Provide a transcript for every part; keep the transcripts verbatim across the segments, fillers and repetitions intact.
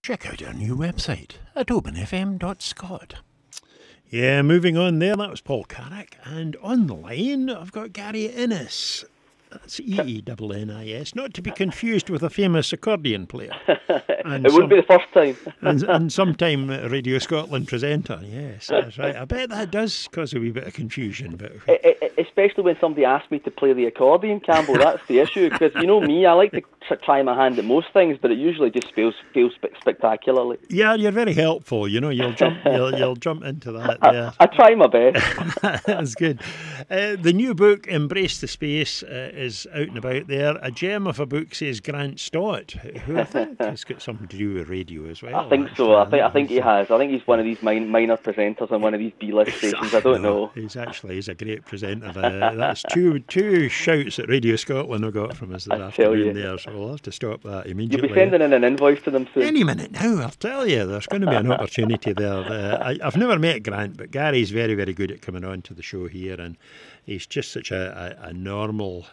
check out our new website at oban f m dot scot. Yeah, moving on there, that was Paul Carrick. And on the line, I've got Gary Ennis. That's E E N N I S, not to be confused with a famous accordion player. And it wouldn't some, be the first time. and, and sometime a Radio Scotland presenter, yes, that's right. I bet that does cause a wee bit of confusion. But it, it, especially when somebody asks me to play the accordion, Campbell, that's the issue. Because, you know me, I like to try my hand at most things, but it usually just fails, fails spectacularly. Yeah, you're very helpful, you know, you'll jump you'll, you'll jump into that there. I, I try my best. That's good. Uh, the new book, Embrace the Space, uh, is out and about there. A gem of a book, says Grant Stott, who I think has got something to do with radio as well. I think actually. so. I think I think he has. I think he's one of these min- minor presenters on one of these B-list stations. I don't know. He's actually he's a great presenter. Uh, that's two two shouts that Radio Scotland have got from us this afternoon there, so we'll have to stop that immediately. You'll be sending in an invoice to them soon. Any minute now, I'll tell you. There's going to be an opportunity there. Uh, I, I've never met Grant, but Gary's very, very good at coming on to the show here, and he's just such a, a, a normal,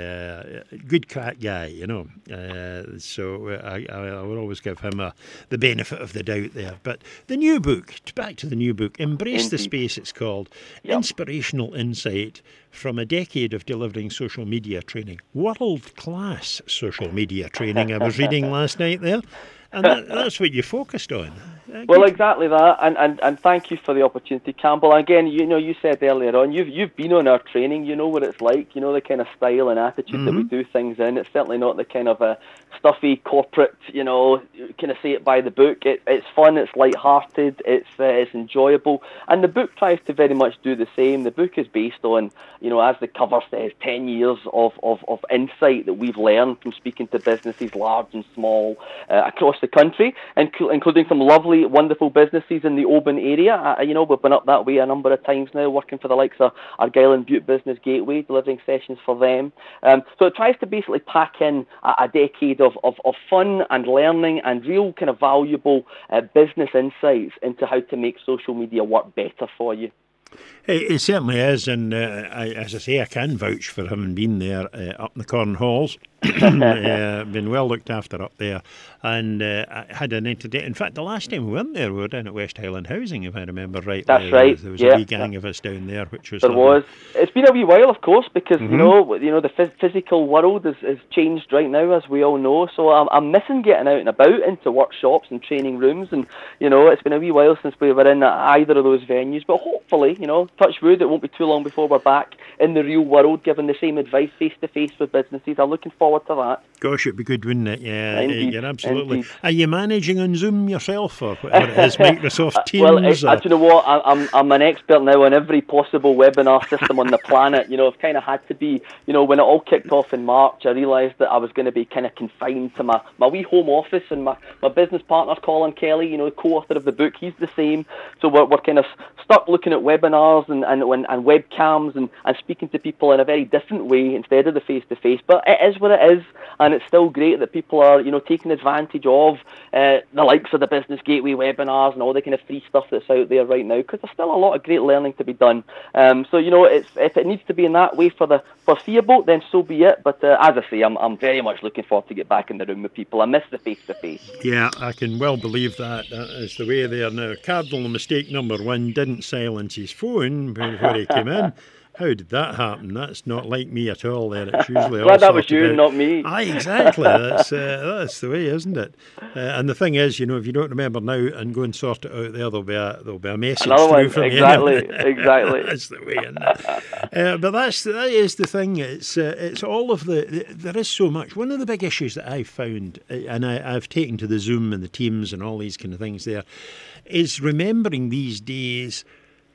uh, good crack guy, you know. Uh, so I, I, I will always give him a, the benefit of the doubt there. But the new book, back to the new book, Embrace the Space, it's called. Yep. Inspirational insight from a decade of delivering social media training. World-class social media training, I was reading last night there. And that, that's what you focused on. Uh, well, exactly that, and, and and thank you for the opportunity, Campbell. Again, you know, you said earlier on, you've you've been on our training. You know what it's like. You know the kind of style and attitude mm-hmm. that we do things in. It's certainly not the kind of a stuffy corporate, you know, kind of say it by the book. It, it's fun. It's light-hearted. It's uh, it's enjoyable, and the book tries to very much do the same. The book is based on, you know, as the cover says, ten years of of, of insight that we've learned from speaking to businesses large and small uh, across the country, including some lovely, wonderful businesses in the Oban area. Uh, you know, we've been up that way a number of times now, working for the likes of Argyll and Butte Business Gateway, delivering sessions for them. Um, so it tries to basically pack in a, a decade of, of, of fun and learning and real kind of valuable uh, business insights into how to make social media work better for you. It, it certainly is, and uh, I, as I say, I can vouch for having been there uh, up in the Corn Halls. uh, been well looked after up there, and uh, I had an entertainment. In fact, the last time we went there, we were down at West Highland Housing, if I remember right. That's there, right. There was yeah. a wee gang of us down there, which was there lovely. was. It's been a wee while, of course, because mm-hmm. you know, you know, the phys- physical world is, is changed right now, as we all know. So I'm, I'm missing getting out and about into workshops and training rooms, and you know, it's been a wee while since we were in either of those venues. But hopefully, you know, touch wood, it won't be too long before we're back in the real world, giving the same advice face to face with businesses. I'm looking forward to that. Gosh, it'd be good, wouldn't it? Yeah, Indeed, you're absolutely. Indeed. Are you managing on Zoom yourself, or whatever it is, Microsoft Teams? Well, it, or... uh, do you know what? I, I'm I'm an expert now on every possible webinar system on the planet. You know, I've kind of had to be. You know, when it all kicked off in March, I realised that I was going to be kind of confined to my, my wee home office, and my, my business partner, Colin Kelly, you know, co-author of the book, he's the same. So we're we're kind of stuck looking at webinars and and, and webcams and, and speaking to people in a very different way instead of the face-to-face. But it is what it is, and it's still great that people are, you know, taking advantage of uh, the likes of the Business Gateway webinars and all the kind of free stuff that's out there right now, because there's still a lot of great learning to be done. Um, so, you know, it's, if it needs to be in that way for the foreseeable, then so be it. But uh, as I say, I'm, I'm very much looking forward to get back in the room with people. I miss the face-to-face. Yeah, I can well believe that. That is the way there now. Cardinal mistake number one, didn't silence his phone before he came in. How did that happen? That's not like me at all. There, it's usually all Glad that was you, out. not me. Aye, exactly. That's uh, that's the way, isn't it? Uh, and the thing is, you know, if you don't remember now and go and sort it out there, there'll be a there'll be a message Another through one, from exactly, you. exactly. That's the way, isn't it? uh, but that's that is the thing. It's uh, it's all of the, the. There is so much. One of the big issues that I've found, uh, and I, I've taken to the Zoom and the Teams and all these kind of things there, is remembering these days.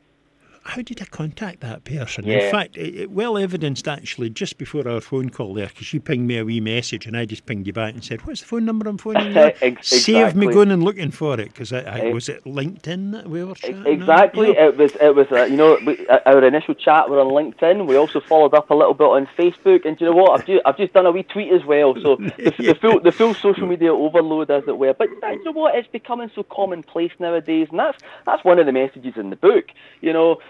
How did I contact that person? Yeah. In fact, it, it well evidenced actually just before our phone call there, because you pinged me a wee message and I just pinged you back and said, "What's the phone number I'm phoning you?" Exactly. Save me going and looking for it, because I, I was it LinkedIn that we were chatting? Exactly. Yeah. It was. It was. Uh, you know, we, uh, our initial chat were on LinkedIn. We also followed up a little bit on Facebook, and do you know what? I've just, I've just done a wee tweet as well. So the, yeah. the full the full social media overload, as it were. But uh, you know what? It's becoming so commonplace nowadays, and that's that's one of the messages in the book. You know,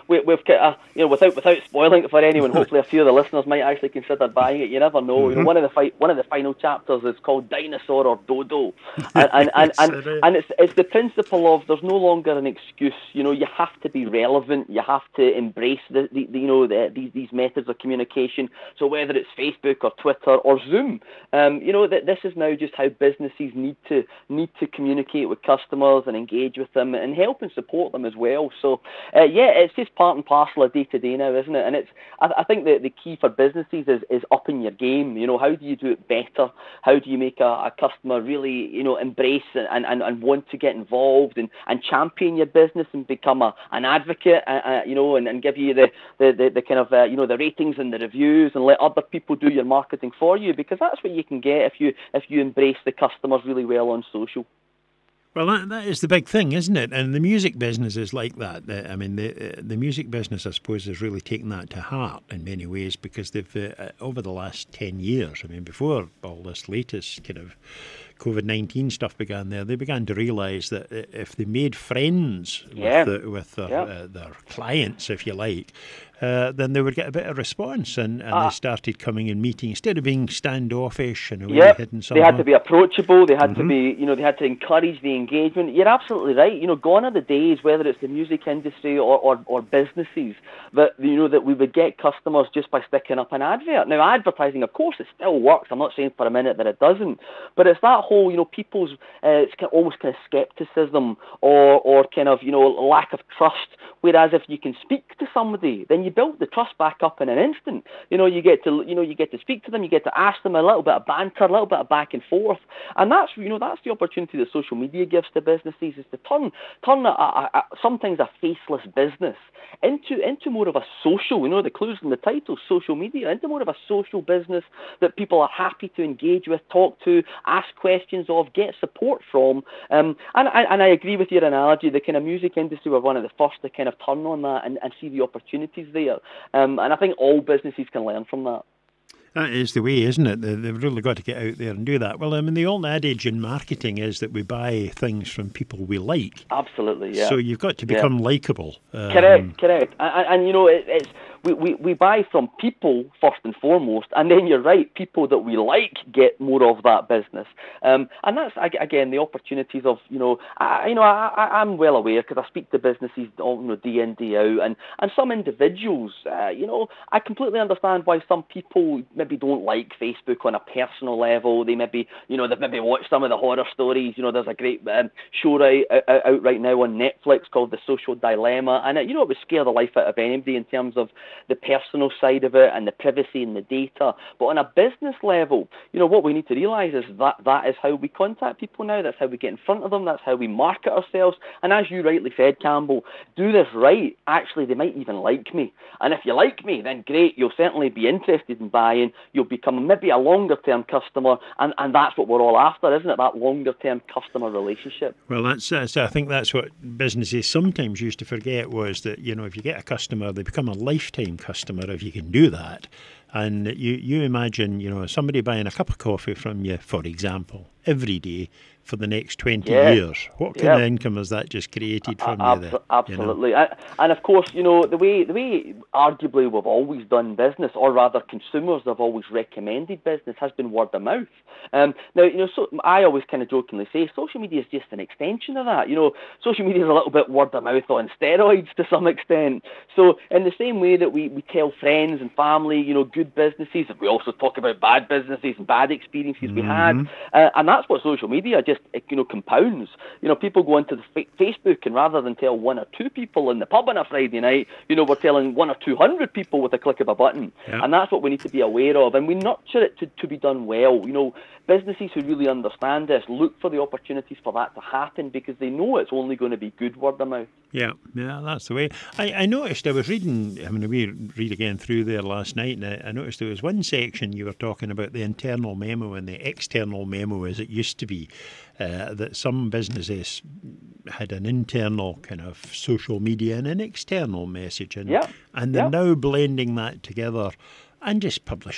we, we've got, uh, you know, without without spoiling it for anyone, hopefully a few of the listeners might actually consider buying it. You never know. Mm-hmm. You know, one of the fi- one of the final chapters is called Dinosaur or Dodo, and and and, and, and, and it's it's the principle of there's no longer an excuse. You know, you have to be relevant. You have to embrace the, the, the you know the, these these methods of communication. So whether it's Facebook or Twitter or Zoom, um, you know that this is now just how businesses need to need to communicate with customers and engage with them and help and support them as well. So uh, yeah, it's just part and parcel of day to day now, isn't it? And it's I, I think that the key for businesses is is upping your game. You know, how do you do it better? How do you make a, a customer really you know embrace and, and, and want to get involved and, and champion your business and become a an advocate, uh, uh, you know, and, and give you the the, the, the kind of uh, you know the ratings and the reviews and let other people do your marketing for you, because that's what you can get if you if you embrace the customers really well on social. Well, that, that is the big thing, isn't it? And the music business is like that. I mean, the the music business, I suppose, has really taken that to heart in many ways, because they've, uh, over the last ten years, I mean, before all this latest kind of COVID nineteen stuff began there, they began to realise that if they made friends yeah. with, the, with their, yeah. uh, their clients, if you like, uh, then they would get a bit of response, and, and ah. they started coming and meeting instead of being standoffish and away yep. hidden somewhere. They had to be approachable. They had mm-hmm. to be, you know, they had to encourage the engagement. You're absolutely right. You know, gone are the days, whether it's the music industry or, or, or businesses, that you know that we would get customers just by sticking up an advert. Now, advertising, of course, it still works. I'm not saying for a minute that it doesn't, but it's that whole, you know, people's uh, it's kind of, almost kind of skepticism or or kind of you know lack of trust. Whereas if you can speak to somebody, then you build the trust back up in an instant. You know, you get to you know you get to speak to them, you get to ask them a little bit of banter, a little bit of back and forth, and that's you know that's the opportunity that social media gives to businesses, is to turn turn a, a, a, sometimes a faceless business into into more of a social. You know, the clues in the title, social media, into more of a social business that people are happy to engage with, talk to, ask questions of, get support from. Um, and, and I agree with your analogy. The kind of music industry were one of the first to kind of turn on that and, and see the opportunities there. Um, and I think all businesses can learn from that. That is the way, isn't it? They've really got to get out there and do that. Well, I mean, the old adage in marketing is that we buy things from people we like. Absolutely, yeah. So you've got to become yeah. likeable. Um, correct, correct. And, and you know, it, it's we, we, we buy from people first and foremost, and then you're right, people that we like get more of that business. Um, and that's, again, the opportunities of, you know, I, you know, I, I'm well aware, because I speak to businesses, you know, day in, day out, and, and some individuals, uh, you know, I completely understand why some people maybe don't like Facebook on a personal level. They maybe, you know, they've maybe watched some of the horror stories. You know, there's a great um, show right, out, out right now on Netflix called The Social Dilemma, and it, you know, it would scare the life out of anybody in terms of the personal side of it and the privacy and the data. But on a business level, you know, what we need to realise is that that is how we contact people now. That's how we get in front of them. That's how we market ourselves. And as you rightly said, Campbell, do this right. Actually, they might even like me. And if you like me, then great. You'll certainly be interested in buying. You'll become maybe a longer-term customer. And, and that's what we're all after, isn't it? That longer-term customer relationship. Well, that's, that's I think that's what businesses sometimes used to forget, was that, you know, if you get a customer, they become a lifetime customer if you can do that. And you, you imagine, you know, somebody buying a cup of coffee from you, for example, every day for the next twenty yeah. years. What kind yeah. of income has that just created from uh, you? Then, absolutely. You know? And of course, you know, the way the way arguably we've always done business, or rather consumers have always recommended business, has been word of mouth. Um, now, you know, so I always kind of jokingly say social media is just an extension of that. You know, social media is a little bit word of mouth on steroids to some extent. So in the same way that we, we tell friends and family, you know, good businesses, we also talk about bad businesses and bad experiences mm-hmm. we had. Uh, and that's what social media just, you know, compounds. You know, people go onto the fa- Facebook, and rather than tell one or two people in the pub on a Friday night, you know, we're telling one or two hundred people with a click of a button. Yeah. And that's what we need to be aware of. And we nurture it to, to be done well. You know, businesses who really understand this look for the opportunities for that to happen, because they know it's only going to be good word of mouth. Yeah, yeah, that's the way. I, I noticed, I was reading, I mean, we read again through there last night, and I, I noticed there was one section you were talking about the internal memo and the external memo as it used to be, uh, that some businesses had an internal kind of social media and an external message, and, yeah. and they're yeah. now blending that together and just publishing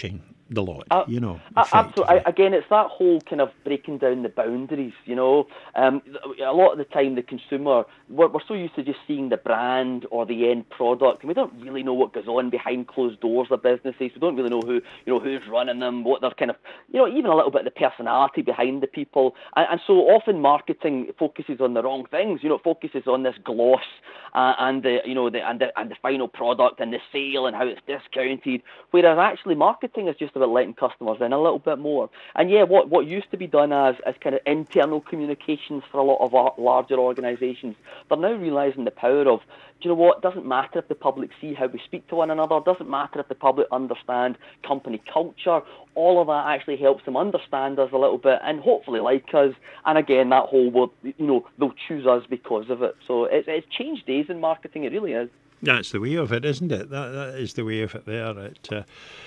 the lot, uh, you know. Uh, absolutely. I, again, it's that whole kind of breaking down the boundaries, you know. Um, a lot of the time, the consumer, we're, we're so used to just seeing the brand or the end product, and we don't really know what goes on behind closed doors of businesses. We don't really know who, you know, who's running them, what they're kind of, you know, even a little bit of the personality behind the people. And, and so often marketing focuses on the wrong things. You know, it focuses on this gloss uh, and the, you know, the and the and the final product and the sale and how it's discounted. Whereas actually, marketing is just about letting customers in a little bit more. And yeah, what, what used to be done as, as kind of internal communications for a lot of our larger organisations, they're now realising the power of, do you know what, it doesn't matter if the public see how we speak to one another, it doesn't matter if the public understand company culture, all of that actually helps them understand us a little bit and hopefully like us. And again, that whole word, you know, they'll choose us because of it. So it's, it's changed days in marketing, it really is. That's the way of it, isn't it? That that is the way of it there. It, uh,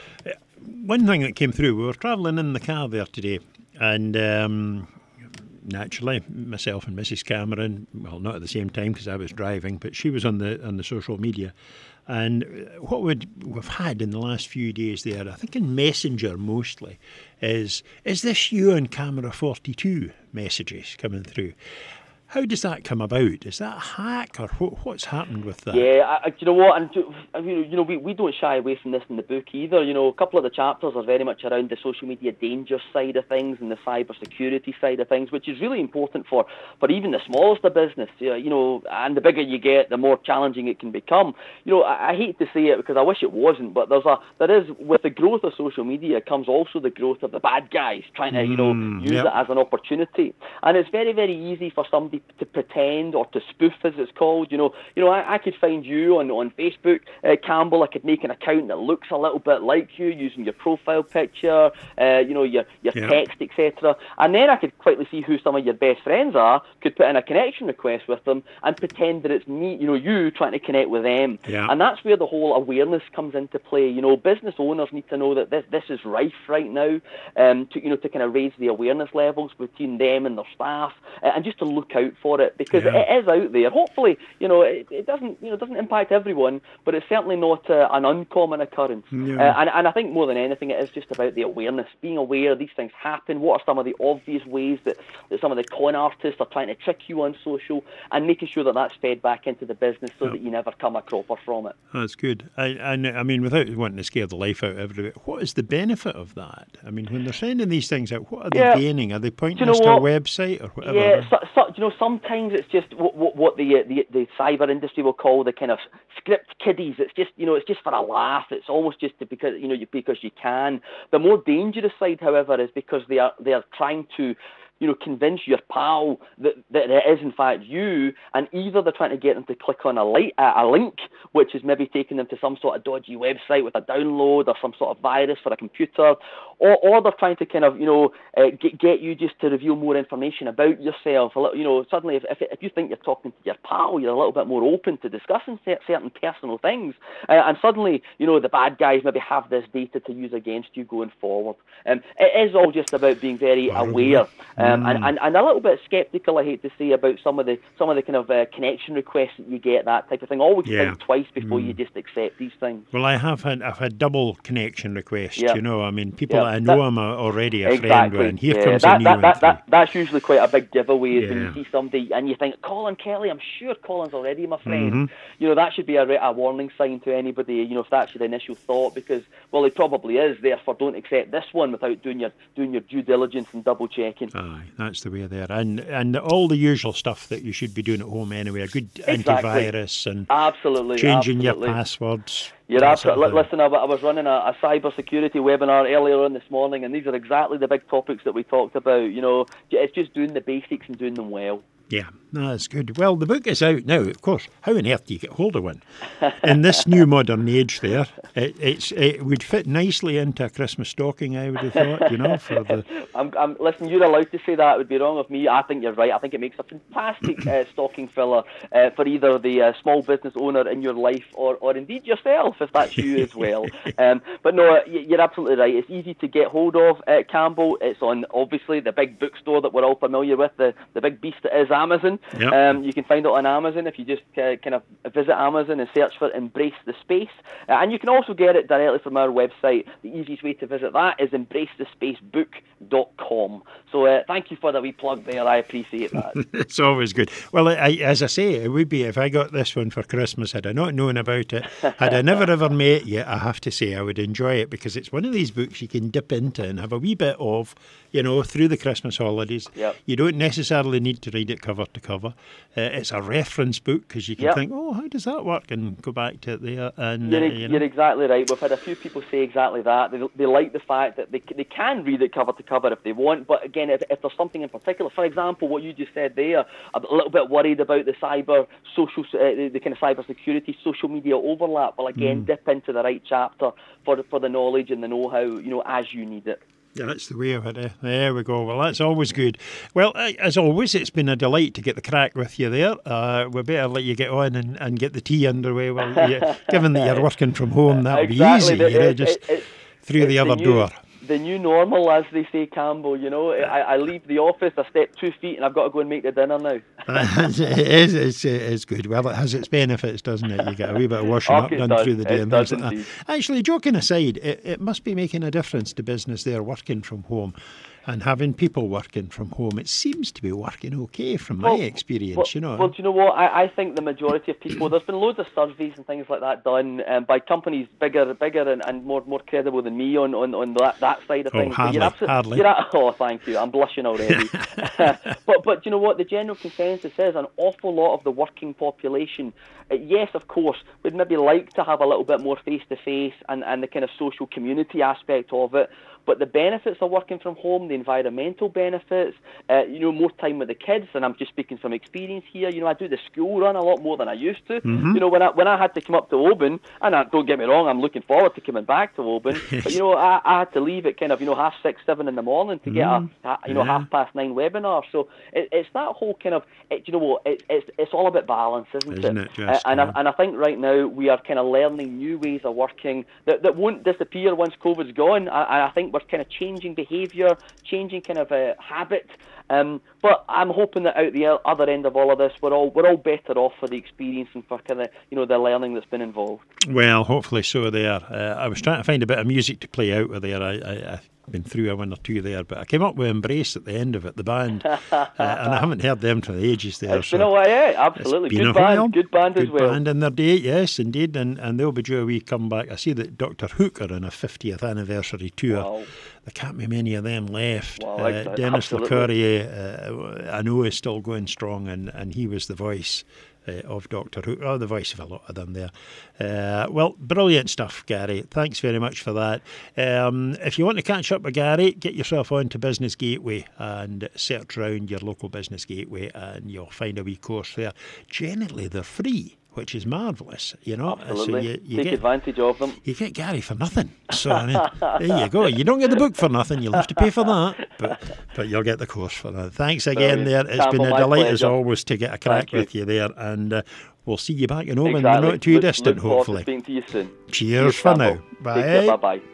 one thing that came through, we were travelling in the car there today, and um, naturally, myself and Missus Cameron, well, not at the same time because I was driving, but she was on the on the social media. And what we'd, we've had in the last few days there, I think in Messenger mostly, is, is this you on camera forty-two messages coming through? How does that come about? Is that a hack, or what, what's happened with that? Yeah, I, you know what, and I mean, you know, we, we don't shy away from this in the book either. You know, a couple of the chapters are very much around the social media danger side of things and the cyber security side of things, which is really important for, for even the smallest of business. You know, and the bigger you get, the more challenging it can become. You know, I, I hate to say it because I wish it wasn't, but there's a there is with the growth of social media comes also the growth of the bad guys trying to you know Mm, use yep. it as an opportunity, and it's very very easy for somebody to pretend or to spoof, as it's called. You know, you know, I, I could find you on on Facebook, uh, Campbell. I could make an account that looks a little bit like you, using your profile picture, uh, you know, your your Yeah. text, et cetera. And then I could quickly see who some of your best friends are. Could put in a connection request with them and pretend that it's me, you know, you trying to connect with them. Yeah. And that's where the whole awareness comes into play. You know, business owners need to know that this this is rife right now. Um, to you know, to kind of raise the awareness levels between them and their staff, uh, and just to look out for it. Because Yeah. it is out there. Hopefully, you know, it, it doesn't, you know, doesn't impact everyone, but it's certainly not uh, an uncommon occurrence. No. Uh, and, and I think more than anything, it is just about the awareness, being aware these things happen. What are some of the obvious ways that, that some of the con artists are trying to trick you on social, and making sure that that's fed back into the business so Yep. that you never come a cropper from it. That's good. I, and I mean, without wanting to scare the life out of everybody, what is the benefit of that? I mean, when they're sending these things out, what are they Yeah. gaining? Are they pointing Do you us know to a what? website or whatever? Yeah, so, so, you know, sometimes it's just what, what, what the, uh, the the cyber industry will call the kind of script kiddies. It's just, you know, it's just for a laugh. It's almost just to, because you know you, because you can. The more dangerous side, however, is because they are they are trying to, you know, convince your pal that, that it is in fact you, and either they're trying to get them to click on a, light, uh, a link, which is maybe taking them to some sort of dodgy website with a download or some sort of virus for a computer, or, or they're trying to kind of, you know, uh, get, get you just to reveal more information about yourself. A little, you know, suddenly if, if if you think you're talking to your pal, you're a little bit more open to discussing certain personal things, uh, and suddenly, you know, the bad guys maybe have this data to use against you going forward. Um, it is all just about being very aware. Um, Mm. and, and, and a little bit sceptical, I hate to say, about some of the some of the kind of uh, connection requests that you get, that type of thing. Always Yeah. think twice before Mm. you just accept these things. Well, I have had I've had double connection requests. Yeah. You know, I mean, people Yeah. that I know That- I'm a, already a friend Exactly. with, and here yeah. comes that, a new that, one. that, through. that, That's usually quite a big giveaway, is when Yeah. you see somebody and you think, Colin Kelly, I'm sure Colin's already my friend. Mhm. You know, that should be a, re- a warning sign to anybody, you know, if that's your initial thought, because, well, it probably is, therefore don't accept this one without doing your doing your due diligence and double checking. Aye, that's the way there, and and all the usual stuff that you should be doing at home anyway. A good Exactly. antivirus and Absolutely. changing absolutely. your passwords. You're that sort of absolutely. thing. Listen, I, I was running a, a cyber security webinar earlier on this morning, and these are exactly the big topics that we talked about. You know, it's just doing the basics and doing them well. Yeah, no, that's good. Well, the book is out now, of course. How on earth do you get hold of one? In this new modern age there, it, it's, it would fit nicely into a Christmas stocking, I would have thought, you know, for the... I'm, I'm, listen, you're allowed to say that. It would be wrong of me. I think you're right. I think it makes a fantastic uh, stocking filler uh, for either the uh, small business owner in your life or, or indeed yourself, if that's you as well. Um, but no, you're absolutely right. It's easy to get hold of at Campbell. It's on, obviously, the big bookstore that we're all familiar with, the, the big beast that is Amazon. Yep. Um, you can find it on Amazon if you just uh, kind of visit Amazon and search for Embrace the Space. Uh, and you can also get it directly from our website. The easiest way to visit that is embrace the space book dot com. So uh, thank you for the wee plug there. I appreciate that. It's always good. Well, I, as I say, it would be if I got this one for Christmas, had I not known about it, had I never ever met you, I have to say I would enjoy it, because it's one of these books you can dip into and have a wee bit of, you know, through the Christmas holidays. Yep. You don't necessarily need to read it cover to cover. Uh, it's a reference book, because you can yep. think, oh, how does that work? And go back to it there. And You're, uh, ex- you know. you're exactly right. We've had a few people say exactly that. They, they like the fact that they, they can read it cover to cover if they want, but again, if, if there's something in particular, for example, what you just said there, a little bit worried about the cyber, social, uh, the, the kind of cyber security, social media overlap, well, again, mm. dip into the right chapter for the, for the knowledge and the know-how, you know, as you need it. Yeah, that's the way of it. Eh? There we go. Well, that's always good. Well, as always, it's been a delight to get the crack with you there. Uh, we better let you get on and, and get the tea underway. Well, you, given that you're working from home, that'll exactly. be easy. The, you know, it, just it, it, through the other the new, door. The new normal, as they say, Campbell. You know, I, I leave the office, I step two feet, and I've got to go and make the dinner now. it is, it's, it's good. Well, it has its benefits, doesn't it? You get a wee bit of washing oh, up done does. through the day it and does things like indeed. that. Actually, joking aside, it, it must be making a difference to business there, working from home. And having people working from home, it seems to be working okay from my well, experience, well, you know. Well, do you know what? I, I think the majority of people, there's been loads of surveys and things like that done um, by companies bigger bigger and, and more more credible than me on, on, on that, that side of oh, things. hardly, but you're hardly. You're at, oh, thank you. I'm blushing already. but, but do you know what? The general consensus is an awful lot of the working population, uh, yes, of course, would maybe like to have a little bit more face-to-face and, and the kind of social community aspect of it. But the benefits of working from home, the environmental benefits, uh, you know, more time with the kids, and I'm just speaking from experience here. You know, I do the school run a lot more than I used to. Mm-hmm. You know, when I when I had to come up to Oban, and I, don't get me wrong, I'm looking forward to coming back to Oban. But you know, I, I had to leave at kind of you know half six, seven in the morning to get mm. a, a you know yeah. half past nine webinar. So it, it's that whole kind of it, you know what it, it's it's all about balance, isn't, isn't it? it just, uh, and yeah. I, and I think right now we are kind of learning new ways of working that that won't disappear once COVID's gone. I, I think we're kind of changing behaviour, changing kind of a habit. Um, but I'm hoping that out the other end of all of this, we're all we're all better off for the experience and for kind of you know the learning that's been involved. Well, hopefully so. There, uh, I was trying to find a bit of music to play out with there. I, I, I've been through a one or two there, but I came up with Embrace at the end of it, the band, uh, and I haven't heard them for the ages there. It's so been a while, yeah, absolutely. Good band, while. good band good as well. Band in their day, yes, indeed, and and they'll be due a wee comeback. I see that Doctor Hook are on a fiftieth anniversary tour. Wow. There can't be many of them left. Wow, uh, Dennis LeCourrier, uh, I know, is still going strong, and, and he was the voice uh, of Doctor Who, or the voice of a lot of them there. Uh, well, brilliant stuff, Gary. Thanks very much for that. Um, if you want to catch up with Gary, get yourself on to Business Gateway and search around your local Business Gateway, and you'll find a wee course there. Generally, they're free, which is marvellous, you know. Absolutely. So you, you Take get, advantage of them. You get Gary for nothing. So, I mean, there you go. You don't get the book for nothing. You'll have to pay for that, but but you'll get the course for that. Thanks again there. It's Campbell, been a delight pleasure. as always to get a crack Thank with you. you there, and uh, we'll see you back in Oban. Exactly. Not too look, distant, look forward hopefully. to speaking to you soon. Cheers for now. Bye. Bye-bye.